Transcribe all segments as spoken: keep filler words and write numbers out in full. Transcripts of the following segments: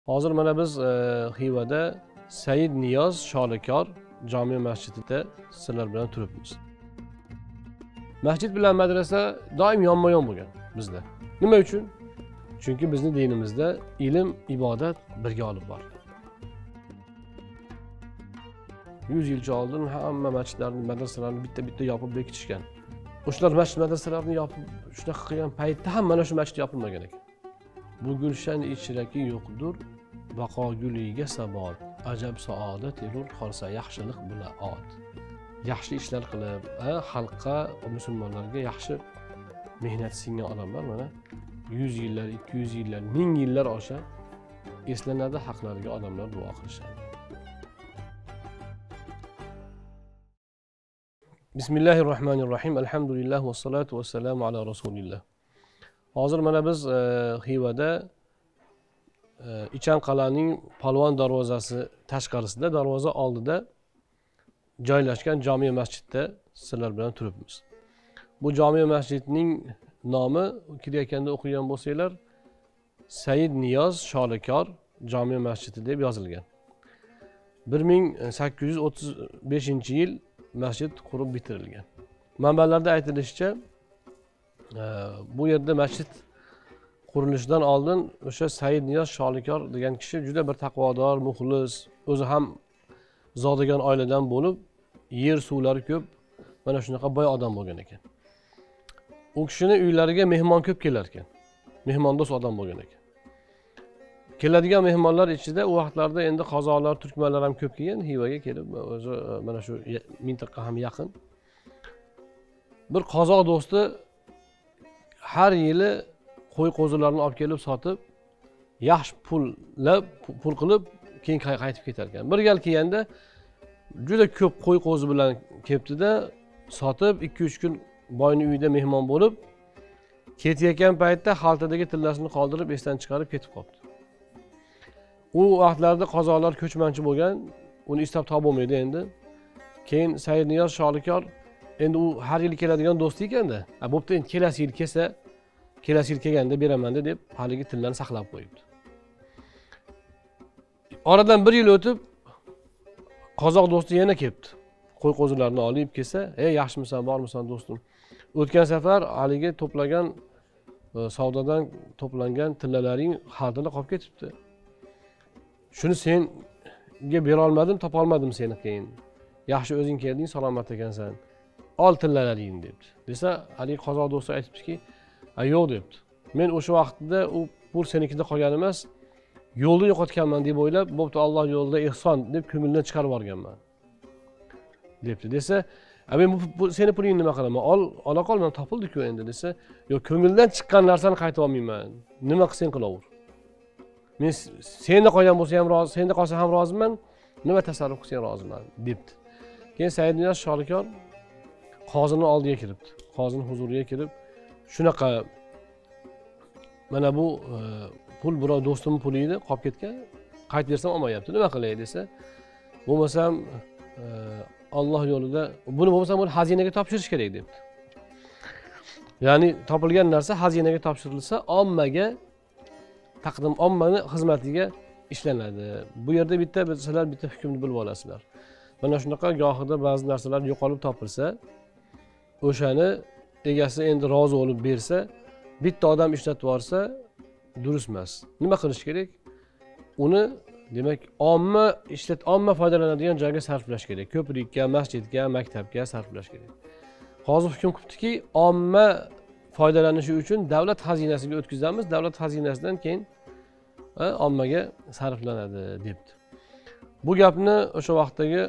Hozir mana biz Xivada Said Niyoz Sholikor jome masjidida sizlar bilan turibmiz. Masjid bilan madrasa doim yonma-yon bo'lgan bizda. Nima uchun? Chunki bizning dinimizda ilm, ibodat birga olib boriladi. yuz yilcha oldin hamma masjidlarni, madrasalarni bitta-bitta yopib bekitishgan. O'shalar masjid madrasalarni yopib shunaqa qilgan paytda ham mana shu masjid yopilmagan ekan. Bu gulshan ichiraki yo'qdir, baqo guliga sabot, ajab saodat elur qolsa yaxshilik bilan ot. Yaxshi ishlar qilib, xalqqa, musulmonlarga yaxshi mehnat singan odamlar mana yuz yillar, ikki yuz yillar, ming yillar osha eslanadi, haqlariga odamlar duo qilishadi. Bismillahirrohmanirrohim. Alhamdulillah va salatu va salamu ala rasulillah. Hozir mana biz Xivada Ichanqal'aning Palvon darvozasi tashqarisida, darvoza oldida joylashgan jome masjidda sizlar bilan turibmiz. Bu jome masjidning nomi kirayotganda o'qigan bo'lsanglar, Said Niyoz Sholikor jome masjidi deb yozilgan. bir ming sakkiz yuz o'ttiz beshinchi yil masjid qurib bitirilgan. Manbalarda aytilishicha, bu yerda masjid qurilishidan oldin o'sha Said Niyoz Sholikor degan kishi juda bir taqvodor, muxlis, o'zi ham zodagon oiladan bo'lib, yer suvlari ko'p, mana shunaqa boy odam bo'lgan ekan. U kishining uylariga mehmon ko'p kelar ekan. Mehmondo'st odam bo'lgan ekan. Keladigan mehmonlar ichida u vaqtlarda endi qozoqlar, turkmanlar ham ko'p kelgan, Xivaga kelib, o'zi mana shu mintaqa ham yaqin. Bir qozoq do'sti har yili qo'y qo'zilarni olib kelib sotib, yaxshi pullab, pul qilib keyin qaytib ketar ekan. Bir gal kelganda juda ko'p qo'y qo'zi bilan kelibdi-da, sotib ikki uch kun boyning uyida mehmon bo'lib, ketayotgan paytda xaltadagi tillasini qoldirib, esdan chiqarib ketib qoldi. U vaqtlarda qozoqlar ko'chmanchi bo'lgan, uni istab topolmaydi endi. Keyin Said Niyoz Sholikor endi u har yil keladigan do'sti ekanda. Ha, bo'pti, endi kelasi yil kelsa, kelasi yil kelganda beraman deb haligi tillarni saqlab qo'yibdi. Oradan bir yil o'tib qozoq do'sti yana kelibdi. Qo'y qo'zilarni olib kelsa, "Ey, yaxshimisan, bormisan do'stim? O'tgan safar haligi to'plagan savdodan to'plangan tillalaring xaltada qolib ketibdi. Shuni senga bera olmadim, topa olmadim seni keyin. Yaxshi o'zing kelding, salomat ekansan. Ol tillalaring" debdi. Desa, haligi qozoq do'sti aytibdiki, "A, yo'q" debdi. "Men o'sha vaqtda u pul senikida qolgan emas, yo'lda yo'qotganman deb o'ylab, bo'pti, Alloh yo'lida ehson deb ko'ngildan chiqarib yuborganman" debdi. Desa, "A, men bu seni pulingni nima qilaman? Ol, ola qol, men topildi-ku endi" desa, "Yo'q, ko'ngildan chiqqan narsani qaytib olmayman. Nima qilsang qilaver. Men senda qolgan bo'lsa ham rozi, senda qolsa ham roziman, nima tasarruf qilsang roziman" debdi. Keyin Said Niyoz Sholikor qozining oldiga kiribdi. Qozining huzuriga kirib, "Shunaqa mana bu pul birov do'stimning puli edi, qolib ketgan, qaytib bersam olmayapti. Nima qilay?" desa, "Bo'lmasam Alloh yo'lida, buni bo'lmasam buni xazinaga topshirish kerak" debdi. Ya'ni topilgan narsa xazinaga topshirilsa, ommaga taqdim, ommani xizmatiga ishlanadi. Bu yerda bitta sizlar bitta hukmni bilib olasizlar. Mana shunaqa gohida ba'zi narsalar yo'qolib topilsa, o'shani egasi endi rozi bo'lib bersa, bitta odam ishlatib yorsa, durust emas. Nima qilish kerak? Uni demak, omma ishlat, omma foydalanadigan joyga sarflash kerak. Ko'prikka, masjidga, maktabga sarflash kerak. Hozir hukm qilibdiki, omma foydalanishi uchun davlat xazinasiga o'tkazamiz, davlat xazinasidan keyin ommaga sarflanadi debdi. Bu gapni o'sha vaqtdagi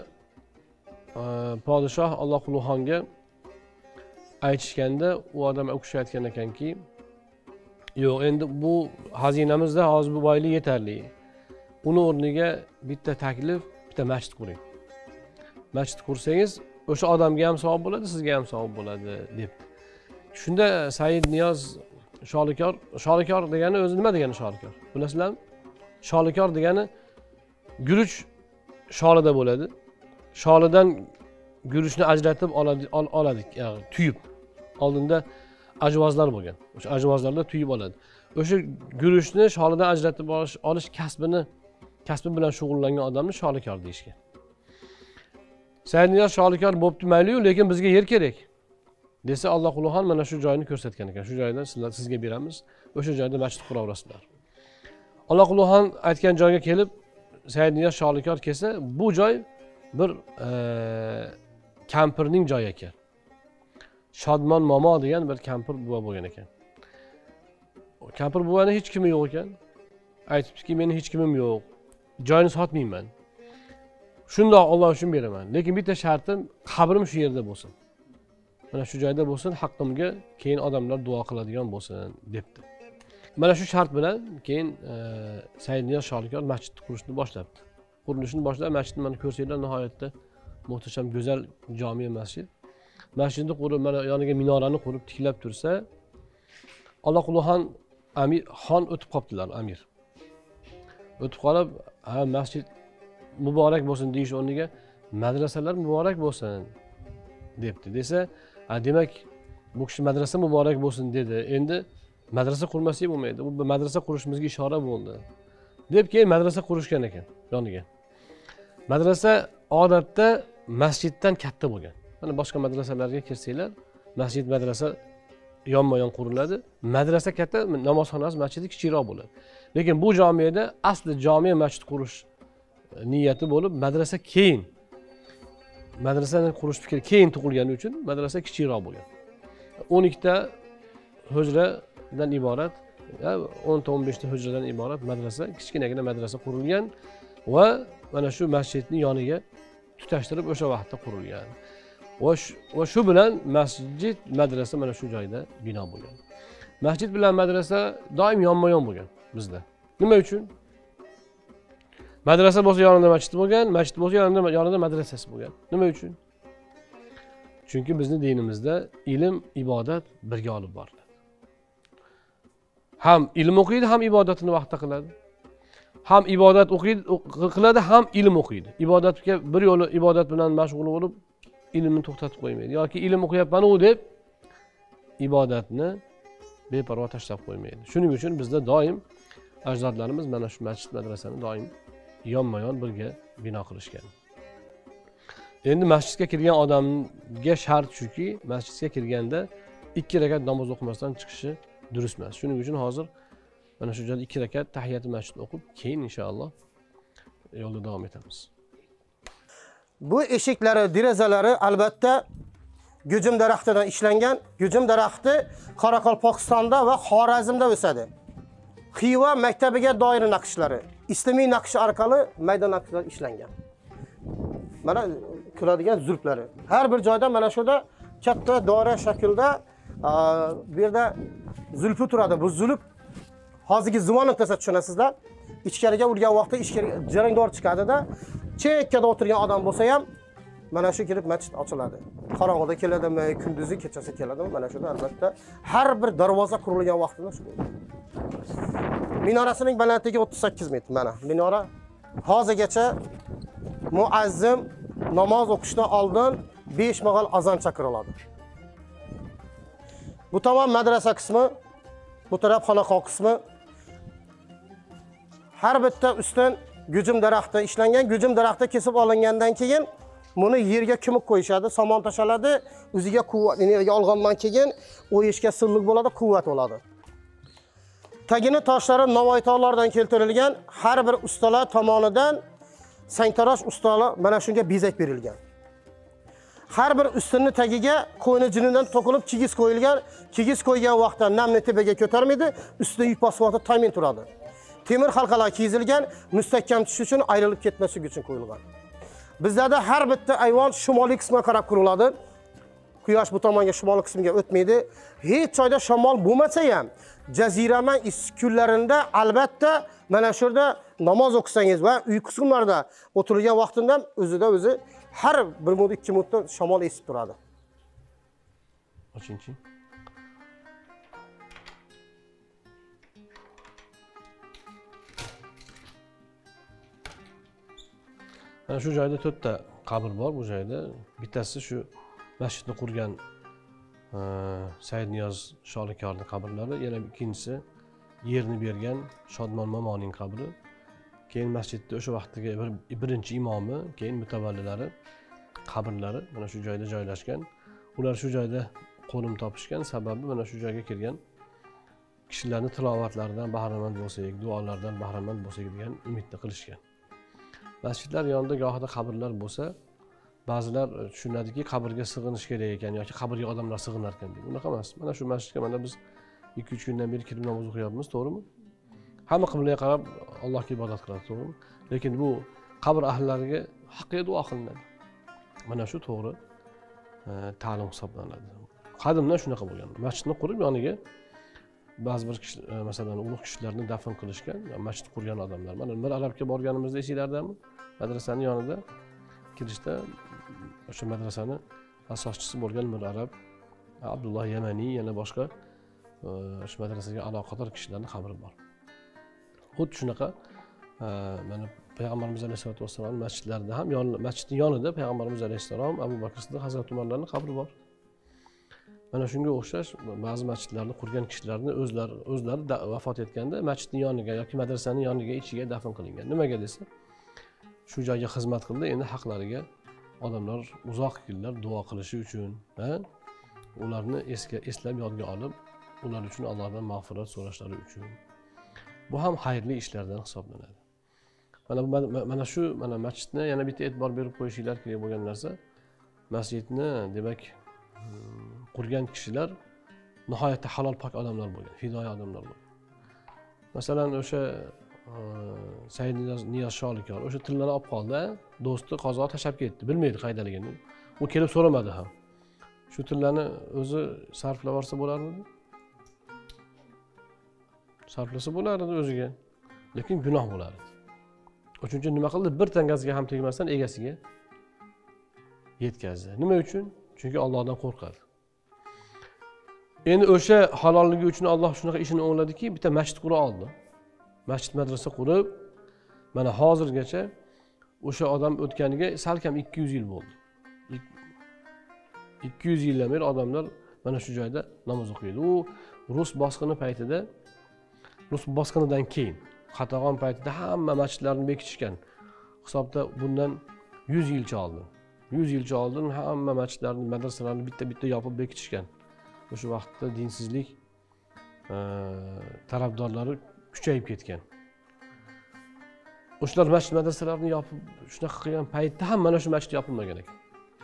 podshoh Allohulxonga aytishganda, u odam u kishi aytgan ekanki, "Yo'q, endi bu xazinamizda hozir bu boylik yetarli. Uni o'rniga bitta taklif, bitta masjid quring. Masjid qursangiz, o'sha odamga ham savob bo'ladi, sizga ham savob bo'ladi" debdi. Shunda Said Niyoz Sholikor, Sholikor degani o'zi nima degani Sholikor? Bilasizlarmi? Sholikor degani guruch sholida bo'ladi. Sholidan guruchni ajratib oladi, oladi, ya'ni tuyib. Oldinda ajvozlar bo'lgan. O'sha ajvozlarda tuyib oladi. o'sha guruchni sholidan ajratib olish, olish kasbini, kasbi bilan shug'ullangan odamni sholikor deyishgan. Saidniyoz sholikor bo'pti mayli-yu, lekin bizga yer kerak. Desa Alloh Qulohan mana shu joyni ko'rsatgan ekan. Shu joydan sizlar sizga beramiz. O'sha joyda masjid quraverasizlar. Alloh Qulohan aytgan joyga kelib Saidniyoz sholikor kelsa, bu joy bir e, kampirning joyi ekan. Shodmon momo degan bir kampir buva bo'lgan ekan. Kampir buvani hech kimi yo'q ekan. Aytibdiki, meni hech kimim yo'q. Joyni sotmayman. Shundoq Alloh uchun beraman. Lekin bitta shartim, qabrim shu yerda bo'lsin. Mana shu joyda bo'lsin, haqqimga keyin odamlar duo qiladigan bo'lsin, debdi. Mana shu shart bilan keyin e, Saidniyoz sholikor masjidni qurishni boshlabdi. Qurilishini boshlab, masjidni mana ko'rsanglar nihoyatda muhtasham, go'zal jami masjid. Masjidni qurib, mana yoniga minorani qurib tiklab tursa, Alloh Qulohan amir xon o'tib qoptilar, amir. O'tib qolib, ha masjid muborak bo'lsin deyish o'rniga madrasalar muborak bo'lsin debdi. Desa, ha demak bu kishi madrasa muborak bo'lsin dedi. Endi madrasa qurmasak bo'lmaydi. Bu madrasa qurishimizga ishora bo'ldi. Deb keyin madrasa qurishgan ekan yoniga. Madrasa odatda masjiddan katta bo'lgan. Mana boshqa madrasalarga kirsanglar, masjid madrasa yonma-yon quriladi. Madrasa katta, namozxonasi masjidi kichikroq bo'ladi. Lekin bu jomiyada asli jami masjid qurish niyati bo'lib, madrasa keyin madrasani qurish fikri keyin tug'ilgani uchun madrasa kichikroq bo'lgan. o'n ikkita hujradan iborat, o'n ta o'n besh ta hujradan iborat madrasa, kichkinagina madrasa qurilgan va mana shu masjidning yoniga tutashtirib o'sha vaqtda qurilgan. Va shu bilan masjid, madrasa mana shu joyda bino bo'lgan. Masjid bilan madrasa doim yonma-yon bo'lgan bizda. Nima uchun? Madrasa bo'lsa yonida masjid bo'lgan, masjid bo'lsa yonida yonida madrasasi bo'lgan. Nima uchun? Chunki bizning dinimizda ilm, ibodat birga olib boriladi. Ham ilm o'qiydi, ham ibodatini vaqtida qiladi. Ham ibodat o'qiydi, qiladi, ham ilm o'qiydi. Ibodatga bir yo'li ibodat bilan mashg'ul bo'lib, ilmni to'xtatib qo'ymaydi. Yoki ilm o'qiyapman-u deb ibodatni beparvo tashlab qo'ymaydi. Shuning uchun bizda doim ajdodlarimiz mana shu masjid madrasani doim yonma-yon birga bino qilishgan. Endi masjidga kirgan odamga shart shuki, masjidga kirganda ikki rakat namoz o'qimasdan chiqishi durust emas. Shuning uchun hozir mana shu joyda ikki rakat tahiyatul masjid o'qib, keyin inshaalloh yo'lda davom etamiz. Bu eshiklari, derazalari albatta gujum daraxtidan ishlangan. Gujum daraxti Qoraqalpog'istonda va Xorazmda o'sadi. Xiva maktabiga doir naqshlari, islomiy naqsh orqali mayda naqshlar ishlangan. Mana kuladigan zulplari. Har bir joyda mana shunda katta doira shaklda bu yerda zulfi turadi. Bu zulf hozirgi zivonib desa tushunasizlar. Ichkariga urgan vaqtda ichkariga jarangdor chiqadi-da, chekkada o'tirgan odam bo'lsa ham mana shu kirib masjid ochiladi. Qorong'ida keladimi, kunduzi kechasi keladimi, mana shunda albatta har bir darvoza qurilgan vaqtida shu bo'ladi. Minorasining balandligi o'ttiz sakkiz metr mana. Minora hozirgacha muazzim namoz o'qishdan oldin besh mahal azon chaqiriladi. Bu tomon madrasa qismi, bu taraf xonaqo qismi. Har bitta ustidan gujum daraxti ishlangan. Gujum daraxti kesib olingandan keyin buni yerga ko'mib qo'yishadi, somon tashaladi, o'ziga quvvat energiya olgandan keyin u ishga silliq bo'ladi, quvvat bo'ladi. Tagini toshlari Navoiy tog'laridan keltirilgan, har bir ustalar tomonidan sangtarosh ustalar mana shunga bezak berilgan. Har bir ustunning tagiga qo'yni jinidan to'qilib kigiz qo'yilgan. Kigiz qo'ygan vaqtda namni tepaga ko'tarmaydi, ustida yuk bosmoqda ta'min turadi. Temir halqalar kiyizilgan, mustahkam tushish uchun ayrilib ketmasligi uchun qo'yilgan. Bizlarda har bitta ayvon shimoliy qismga qarab quriladi. Quyosh bu tomonga shimoliy qismga o'tmaydi. Hech joyda shamol bo'lmasa ham, jazirama issiq kunlarida albatta mana shu yerda namoz o'qisangiz va uy qismlarida o'tirilgan vaqtida o'zida o'zi har bir minut ikki minutda shamol esib turadi. Ochingchi. Mana shu joyda to'rtta qabr bor bu joyda. Bittasi shu masjidni qurgan Saidniyoz sholikorning qabrlari, yana ikkinchisi yerni bergan Shodmon momoning qabri. Keyin masjidda o'sha vaqtdagi bir birinchi imomi, keyin mutavallilari qabrlari mana shu joyda joylashgan. Ular shu joyda qo'nim topishgan sababi mana shu joyga kelgan kishilarni tilovatlaridan bahramand bo'lsak, duolardan bahramand bo'lsak degan umidni qilishgan. Masjidlar yonida gohida qabrlar bo'lsa, ba'zilar tushunadiki, qabrga sig'inish kerak ekan yoki qabrga odamlar sig'inar ekan deb. Unaqa emas. Mana shu masjidga mana biz ikki uch kundan beri kirib namoz o'qiyapmiz, to'g'rimi? Hamma qiblaga qarab Allohga ibodat qiladi, to'g'rimi? Lekin bu qabr ahllariga haqiqiy duo qilinadi. Mana shu to'g'ri ta'lim hisoblanadi. Qadimdan shunaqa bo'lgan. Masjidni qurib yoniga ba'zi bir kishi, masalan, ulug' kishilarni dafn qilishgan, masjid qurgan odamlar. Mana bir Arabga borganimizda esinglardami? Madrasaning yonida kirishda o'sha madrasani asoschisi bo'lgan bir arab Abdulloh Yamani yana boshqa o'sha madrasaga aloqador kishilarning qabri bor. Xuddi shunaqa mana Payg'ambarimiz alayhisolatu vassalom masjidlarida ham masjidning yonida Payg'ambarimiz alayhisalom, Abu Bakr Siddiq, Hazrat Umarlarning qabri bor. Mana shunga o'xshash ba'zi masjidlarni qurgan kishilarni o'zlari o'zlari vafot etganda masjidning yoniga yoki madrasaning yoniga ichiga dafn qilingan. Nimaga desa, shu joyga xizmat qildi, endi haqlariga odamlar uzoq yillar duo qilishi uchun, ha? Ularni esga eslab yodga olib, ular uchun Allohdan mag'firat so'rashlari uchun. Bu ham xayrli ishlardan hisoblanadi. Mana bu mana shu mana masjidni yana bitta e'tibor berib qo'yishinglar kerak bo'lgan narsa, masjidni demak qurgan kishilar nihoyatda halol pok odamlar bo'lgan, fidoyi odamlar bo'lgan. Masalan, o'sha Said Niyoz Sholikor o'sha tillarni olib qoldi, do'sti qozoq tashab ketdi, bilmaydi qaydaligini. U kelib so'ramadi ham. Shu tillarni o'zi sarflab olsa bo'larmidi? Sarflasa bo'lardi o'ziga, lekin gunoh bo'lardi. O'shuning uchun nima qildi? Bir tangasiga ham tegmasdan egasiga yetkazdi. Nima uchun? Chunki Allohdan qo'rqadi. Endi o'sha halolligi uchun Alloh shunaqa ishini o'ngladiki, bitta masjid qura oldi. Masjid madrasa qurib, mana hozirgacha o'sha odam o'tganiga salkam ikki yuz yil bo'ldi. ikki yuz yildan beri odamlar mana shu joyda namoz o'qiydi. U Rus bosqini paytida, Rus bosqinidan keyin, Qatag'on paytida hamma masjidlarni bekitishgan. Hisobda bundan yuz yilcha oldin. yuz yilcha oldin hamma masjidlarni, madrasalarni bitta-bitta yopib bekitishgan. O'sha vaqtda dinsizlik tarafdorlari kuchayib ketgan. O'shalar masjid madrasalarni yopib shunaqa qilgan paytda ham mana shu masjid yopilmagan ekan.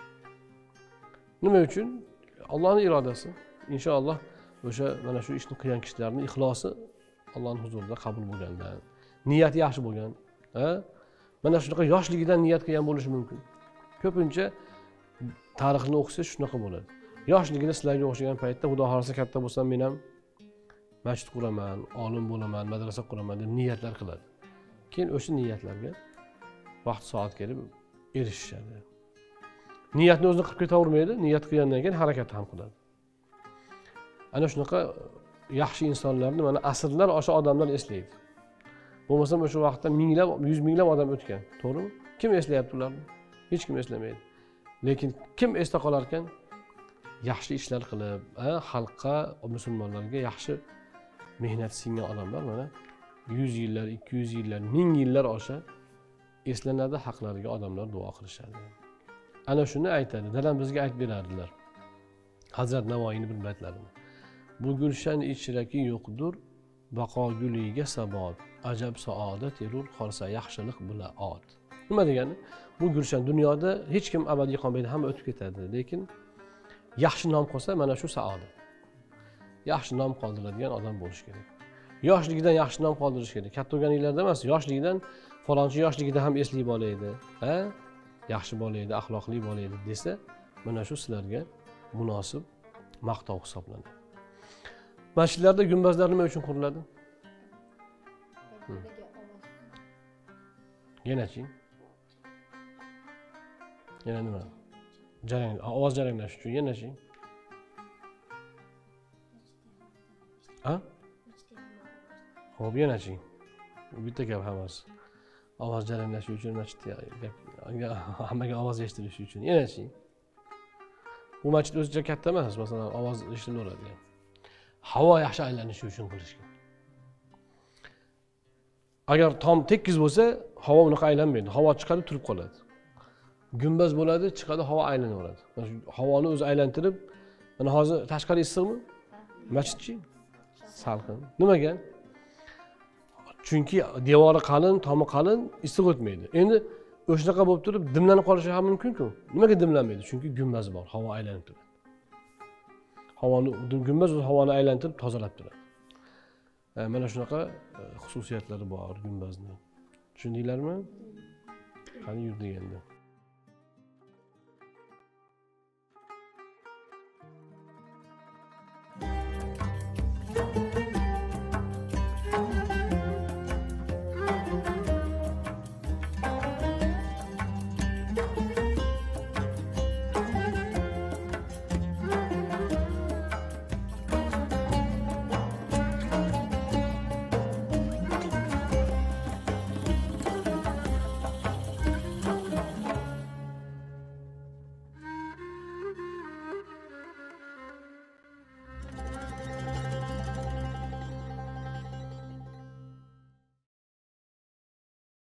Nima uchun? Allohning irodasi. Inshaalloh o'sha mana shu ishni qilgan kishilarning ixlosi Allohning huzurida qabul bo'lgandan, niyati yaxshi bo'lgan, ha? Mana shunaqa yoshligidan niyat qilgan bo'lishi mumkin. Ko'pincha tarixni o'qisangiz shunaqa bo'ladi. Yoshligida sizlarga o'xshagan paytda Xudo xolasa katta bo'lsam men ham masjid quraman, olim bo'laman, madrasa quraman deb niyatlar qiladi. Keyin o'sha niyatlarga vaqt soat kelib erishishadi. Niyatni o'zini qilib ketavermaydi, niyat qilgandan keyin harakat ham qiladi. Ana shunaqa yaxshi insonlarni mana asrlar o'sha odamlar eslaydi. Bo'lmasam o'sha vaqtda minglab, yuz minglab odam o'tgan, to'g'rimi? Kim eslayapti ularni? Hech kim eslamaydi. Lekin kim esda qolar ekan? Yaxshi ishlar qilib, xalqqa, musulmonlarga yaxshi mehnat singan odamlar mana yuz yillar, ikki yuz yillar, ming yillar osha eslanadi, haqlariga odamlar duo qilishadi. Ana shuni aytadi, dadam bizga aytib berardilar. Hazrat Navoiyning bir baytlarini. Bu gulshan ichiraki yo'qdir, baqo guliga sabot, ajab saodat erur qolsa yaxshilik bila ot. Nima degani? Bu gulshan dunyoda hech kim abadiy qolmaydi, hamma o'tib ketadi, lekin yaxshi nom qolsa mana shu saodat. Yaxshi nom qoldiradigan odam bo'lish kerak. Yoshligidan yaxshi nom qoldirish kerak. Katta bo'lganinglarda emas, yoshligidan falonchi yoshligida ham esli bo'laydi, ha? Yaxshi bo'laydi, axloqli bo'laydi desa, mana shu sizlarga munosib maqtov hisoblanadi. Masjidlarda gumbazlar nima uchun quriladi? Yana-chi? Yana nima? Jarang, ovoz jaranglash uchun yana-chi? Ha? Xo'p, yana-chi? Bitta gap hammasi. Ovoz jaranglash uchun masjidga hammaga ovoz eshitilishi uchun. Yana-chi? Bu masjid o'zicha katta emas, masalan, ovoz eshitilaveradi. Havo yaxshi aylanishi uchun qilishgan. Agar tom tekis bo'lsa, havo unaqa aylanmaydi. Havo chiqadi, turib qoladi. Gumbaz bo'ladi, chiqadi, havo aylanaveradi. Mana shu havoni o'zi aylantirib, mana hozir tashqari issiqmi? Masjidchi? Salqin. Nimaga? Chunki devori qalin, tomi qalin, issiq o'tmaydi. Endi o'shanaqa bo'lib turib, dimlanib qolishi ham mumkin-ku. Nimaga dimlanmaydi? Chunki gumbaz bor, havo aylanib turadi. Havoni gumbaz havoni aylantirib tozalab turadi. Mana shunaqa xususiyatlari bor gumbazni. Tushundinglarmi? Qani yurdik endi.